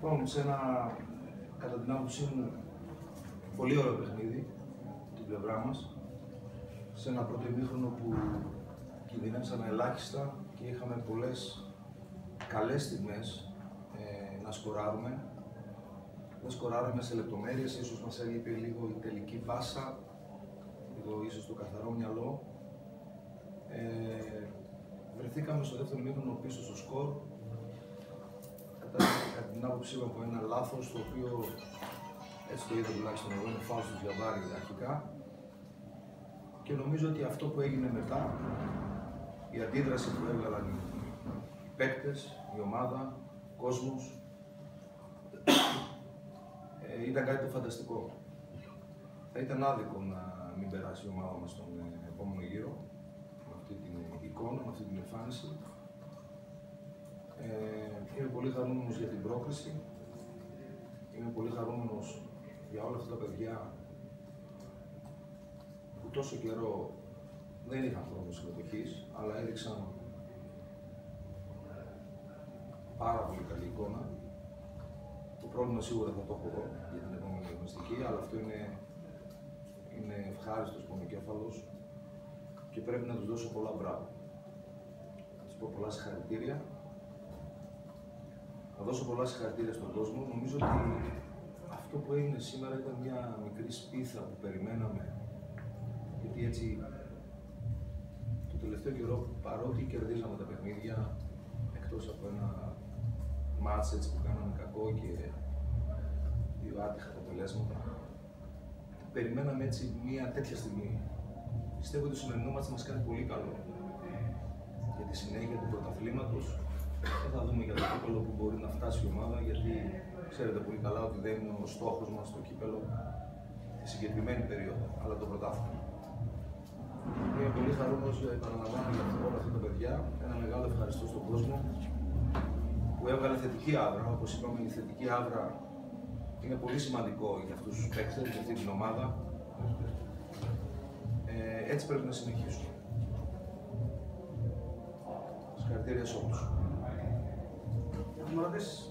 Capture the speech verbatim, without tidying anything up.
Λοιπόν, σε ένα, κατά την άποψή μου, πολύ ωραίο παιχνίδι την πλευρά μας, σε ένα πρώτο ημίχρονο που κινδυνεύσαμε ελάχιστα και είχαμε πολλές καλές στιγμές ε, να σκοράρουμε. Δεν σκοράρουμε σε λεπτομέρειες, ίσως μας έλειπε λίγο η τελική πάσα, λίγο ίσως το καθαρό μυαλό. Ε, βρεθήκαμε στο δεύτερο ημίχρονο πίσω στο σκορ, κατά, κατά την άποψή μου από ένα λάθος, το οποίο έτσι το είδα τουλάχιστον εγώ, είναι φάουλ του Διαβάρη αρχικά. Και νομίζω ότι αυτό που έγινε μετά, η αντίδραση που έβγαλαν οι παίκτες, η ομάδα, ο κόσμος, ε, ήταν κάτι το φανταστικό. Θα ήταν άδικο να μην περάσει η ομάδα μας στον ε, επόμενο γύρο, με αυτή την εικόνα, με αυτή την εμφάνιση. Ε, είμαι πολύ χαρούμενος για την πρόκριση. Είμαι πολύ χαρούμενος για όλα αυτά τα παιδιά που τόσο καιρό δεν είχαν χρόνο συμμετοχής, αλλά έδειξαν πάρα πολύ καλή εικόνα. Το πρόβλημα σίγουρα θα το έχω εγώ για την επόμενη αγωνιστική, αλλά αυτό είναι, είναι ευχάριστος πονοκέφαλος και πρέπει να τους δώσω πολλά μπράβο. Να τους πω πολλά συγχαρητήρια. Να δώσω πολλά συγχαρητήρια στον κόσμο. Νομίζω ότι αυτό που έγινε σήμερα ήταν μια μικρή σπίθα που περιμέναμε. Γιατί έτσι το τελευταίο καιρό, παρότι κερδίζαμε τα παιχνίδια, εκτός από ένα μάτς έτσι που κάναμε κακό και δύο άτυχα αποτελέσματα, περιμέναμε έτσι μια τέτοια στιγμή. Πιστεύω ότι το σημερινό μάτς μας κάνει πολύ καλό. Για τη συνέχεια του πρωταθλήματος δεν θα δούμε για το κύπελλο που μπορεί να φτάσει η ομάδα, γιατί ξέρετε πολύ καλά ότι δεν είναι ο στόχος μας το κύπελλο τη συγκεκριμένη περίοδο, αλλά το πρωτάθλημα. Είμαι πολύ χαρούμενος, επαναλαμβάνω, για όλα αυτά τα παιδιά. Ένα μεγάλο ευχαριστώ στον κόσμο που έβγαλε θετική άβρα. Όπως είπαμε, η θετική άβρα είναι πολύ σημαντικό για αυτούς τους παίκτες, για αυτή την ομάδα. Ε, έτσι πρέπει να συνεχίσουμε. Συγχαρητήρια σε όλους.